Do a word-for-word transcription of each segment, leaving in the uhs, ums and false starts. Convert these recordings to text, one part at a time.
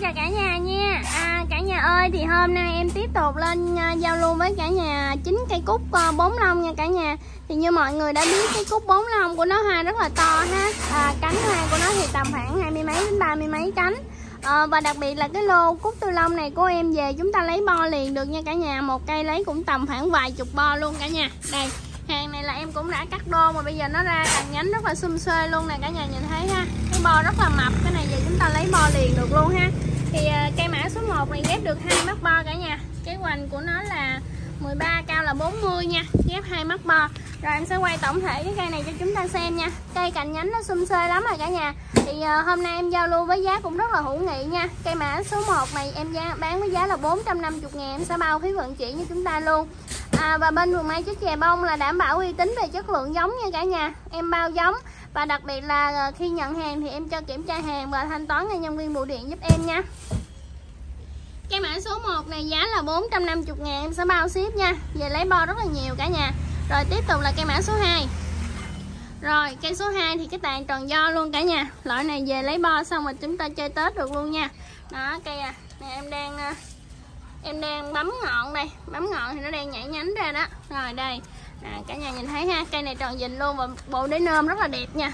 chào cả nhà nha. à, Cả nhà ơi, thì hôm nay em tiếp tục lên uh, giao lưu với cả nhà chín cây cúc uh, bốn lông nha cả nhà. Thì như mọi người đã biết, cái cúc bốn lông của nó hoa rất là to ha. à, Cánh hoa của nó thì tầm khoảng hai mươi mấy đến ba mươi mấy cánh. à, Và đặc biệt là cái lô cúc tư lông này của em về chúng ta lấy bo liền được nha cả nhà. Một cây lấy cũng tầm khoảng vài chục bo luôn cả nhà. Đây, hàng này là em cũng đã cắt đô mà bây giờ nó ra cành nhánh rất là sum xuê luôn nè cả nhà nhìn thấy ha. Cái bo rất là mập, cái này giờ chúng ta lấy bo liền được luôn ha. Thì uh, cây mã số một này ghép được hai mắt bo cả nhà. Cái hoành của nó là mười ba, cao là bốn mươi nha, ghép hai mắt bo. Rồi em sẽ quay tổng thể cái cây này cho chúng ta xem nha. Cây cành nhánh nó sum xuê lắm rồi cả nhà. Thì uh, hôm nay em giao lưu với giá cũng rất là hữu nghị nha. Cây mã số một này em giá bán với giá là bốn trăm năm mươi ngàn, em sẽ bao phí vận chuyển cho chúng ta luôn. À, và bên vườn mai chích chè bông là đảm bảo uy tín về chất lượng giống nha cả nhà. Em bao giống và đặc biệt là khi nhận hàng thì em cho kiểm tra hàng và thanh toán cho nhân viên bưu điện giúp em nha. Cái mã số một này giá là bốn trăm năm mươi ngàn, em sẽ bao ship nha. Về lấy bo rất là nhiều cả nhà. Rồi tiếp tục là cây mã số hai. Rồi cây số hai thì cái tàn tròn do luôn cả nhà. Loại này về lấy bo xong rồi chúng ta chơi Tết được luôn nha. Đó cây à, này em đang em đang bấm ngọn đây, bấm ngọn thì nó đang nhảy nhánh ra đó. Rồi đây à, cả nhà nhìn thấy ha, cây này tròn dình luôn và bộ đế nôm rất là đẹp nha.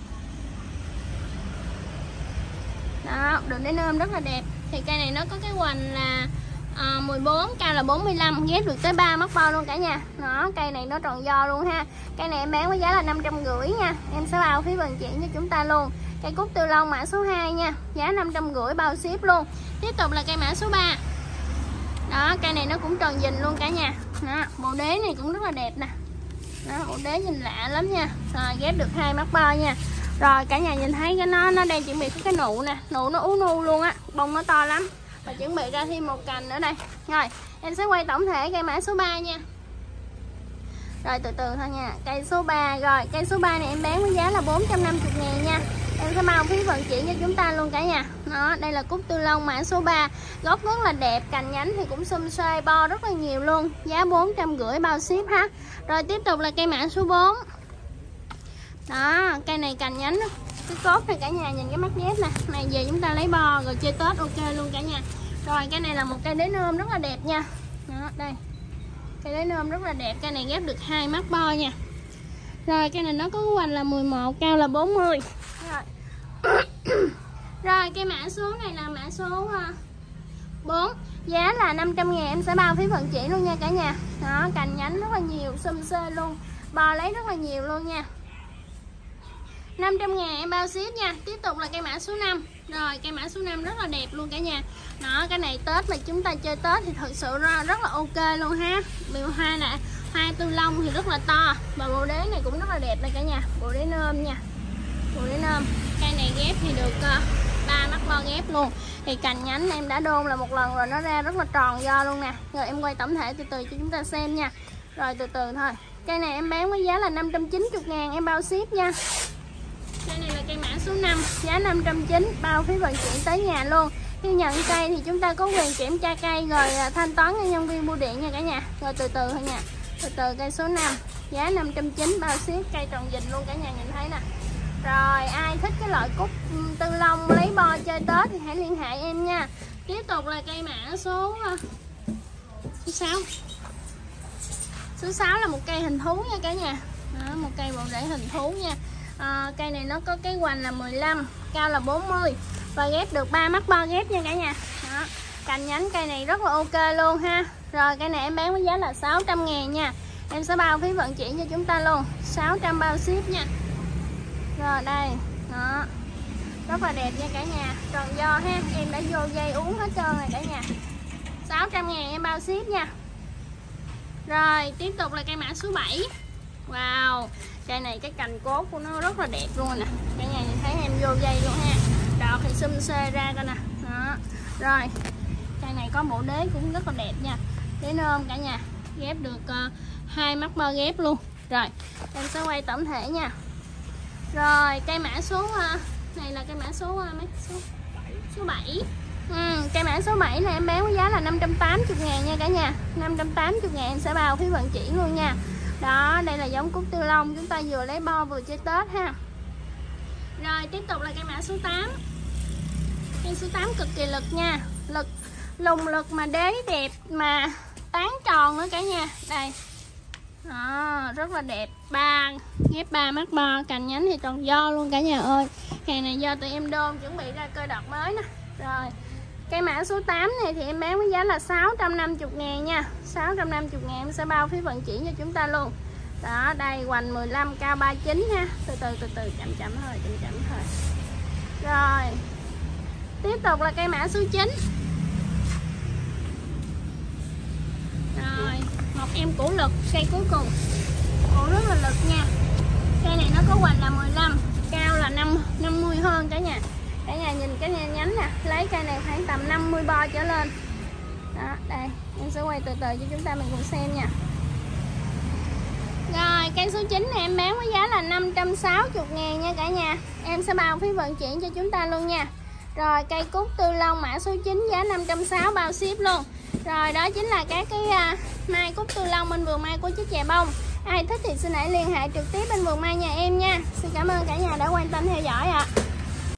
Đó, đường đế nôm rất là đẹp. Thì cây này nó có cái hoành là à, mười bốn, cao là bốn mươi lăm, ghép được tới ba mắt bo luôn cả nhà. Đó, cây này nó tròn do luôn ha. Cây này em bán với giá là năm trăm rưỡi nha. Em sẽ bao phí vận chuyển cho chúng ta luôn. Cây cúc tư lông mã số hai nha, giá năm trăm rưỡi bao ship luôn. Tiếp tục là cây mã số ba. Đó, cây này nó cũng tròn dình luôn cả nhà. Đó, bộ đế này cũng rất là đẹp nè. Đó, bộ đế nhìn lạ lắm nha. Rồi ghép được hai mắt bo nha. Rồi cả nhà nhìn thấy cái nó nó đang chuẩn bị cái nụ nè, nụ nó ú nu luôn á, bông nó to lắm. Và chuẩn bị ra thêm một cành nữa đây. Rồi, em sẽ quay tổng thể cây mã số ba nha. Rồi từ từ thôi nha. Cây số ba, rồi cây số ba này em bán với giá là bốn trăm năm mươi ngàn nha. Em sẽ bao phí vận chuyển cho chúng ta luôn cả nhà. Đó, đây là cúc tư lông mã số ba, gốc rất là đẹp, cành nhánh thì cũng sum xuê, bo rất là nhiều luôn, giá bốn trăm rưỡi bao ship ha. Rồi tiếp tục là cây mã số bốn. Đó, cây này cành nhánh cái cốt này cả nhà nhìn cái mắt ghép nè. Này về chúng ta lấy bo rồi chơi Tết ok luôn cả nhà. Rồi cây này là một cây đế nôm rất là đẹp nha. Đó, đây. Cây đế nôm rất là đẹp, cây này ghép được hai mắt bo nha. Rồi cây này nó có hoành là mười một, cao là bốn mươi. Rồi. Rồi cây mã số này là mã số bốn, giá là năm trăm ngàn, em sẽ bao phí vận chuyển luôn nha cả nhà. Đó, cành nhánh rất là nhiều, sum xuê luôn, bo lấy rất là nhiều luôn nha. năm trăm ngàn em bao ship nha. Tiếp tục là cây mã số năm. Rồi cây mã số năm rất là đẹp luôn cả nhà. Đó, cái này Tết mà chúng ta chơi Tết thì thật sự ra rất là ok luôn ha. Điều hoa nè, hoa tư lông thì rất là to. Và bộ đế này cũng rất là đẹp đây cả nhà. Bộ đế nôm nha. Bộ đế nôm. Cây này ghép thì được ba uh, mắt bo ghép luôn. Thì cành nhánh em đã đôn là một lần rồi, nó ra rất là tròn do luôn nè. Rồi em quay tổng thể từ từ cho chúng ta xem nha. Rồi từ từ thôi. Cây này em bán với giá là năm trăm chín mươi ngàn, em bao ship nha. Cây này là cây mã số năm, giá năm trăm chín mươi, bao phí vận chuyển tới nhà luôn. Khi nhận cây thì chúng ta có quyền kiểm tra cây rồi thanh toán cho nhân viên bưu điện nha cả nhà. Rồi từ từ thôi nha. Từ từ cây số năm, giá năm trăm chín mươi, bao ship, cây tròn dình luôn cả nhà nhìn thấy nè. Rồi ai thích cái loại cúc tư lông lấy bo chơi Tết thì hãy liên hệ em nha. Tiếp tục là cây mã số số sáu. Số sáu là một cây hình thú nha cả nhà. Đó, một cây bộ rễ hình thú nha. À, cây này nó có cái hoành là mười lăm, cao là bốn mươi và ghép được ba mắt bo ghép nha cả nhà. Đó, cành nhánh cây này rất là ok luôn ha. Rồi cây này em bán với giá là sáu trăm ngàn nha. Em sẽ bao phí vận chuyển cho chúng ta luôn, sáu trăm bao ship nha. Rồi đây, đó, rất là đẹp nha cả nhà, tròn do ha. Em đã vô dây uống hết trơn rồi cả nhà. Sáu trăm ngàn em bao ship nha. Rồi tiếp tục là cây mã số bảy. Wow, cây này cái cành cốt của nó rất là đẹp luôn nè. Cả nhà nhìn thấy em vô dây luôn ha. Đọt thì sum xê ra coi nè. Đó. Rồi, cây này có bộ đế cũng rất là đẹp nha. Đế nôm cả nhà, ghép được uh, hai mắt bo ghép luôn. Rồi, em sẽ quay tổng thể nha. Rồi, cây mã số uh, này là cây mã số uh, mấy số số bảy. Ừ, cây mã số bảy này em bán với giá là năm trăm tám mươi ngàn nha cả nhà. năm trăm tám mươi ngàn em sẽ bao phí vận chuyển luôn nha. Đó, đây là giống cúc tư lông, chúng ta vừa lấy bo vừa chơi Tết ha. Rồi tiếp tục là cây mã số tám. Cây số tám cực kỳ lực nha, lực lùng lực mà đế đẹp mà tán tròn nữa cả nhà. Đây đó, rất là đẹp, ba ghép ba mắt bo, cành nhánh thì tròn do luôn cả nhà ơi. Hàng này do tụi em đôn chuẩn bị ra cơ đợt mới nè. Rồi cây mã số tám này thì em bán với giá là sáu trăm năm mươi ngàn nha, sáu trăm năm mươi ngàn em sẽ bao phí vận chuyển cho chúng ta luôn. Đó, đây hoành mười lăm, cao ba mươi chín ha. Từ từ từ từ chậm chậm thôi, chậm chậm thôi. Rồi tiếp tục là cây mã số chín. Rồi một em củ lực, cây cuối cùng, củ rất là lực nha. Cây này nó có hoành là mười lăm, cao là năm mươi hơn cả nhà. Cả nhà nhìn cái nhà nhánh nè, lấy cây này khoảng tầm năm mươi bo trở lên. Đó, đây em sẽ quay từ từ cho chúng ta mình cùng xem nha. Rồi cây số chín này em bán với giá là năm trăm sáu mươi ngàn nha cả nhà. Em sẽ bao phí vận chuyển cho chúng ta luôn nha. Rồi cây cúc tư long mã số chín giá năm trăm sáu mươi bao ship luôn. Rồi đó chính là các cái uh, mai cúc tư long bên vườn mai của chiếc chè bông. Ai thích thì xin hãy liên hệ trực tiếp bên vườn mai nhà em nha. Xin cảm ơn cả nhà đã quan tâm theo dõi ạ. À.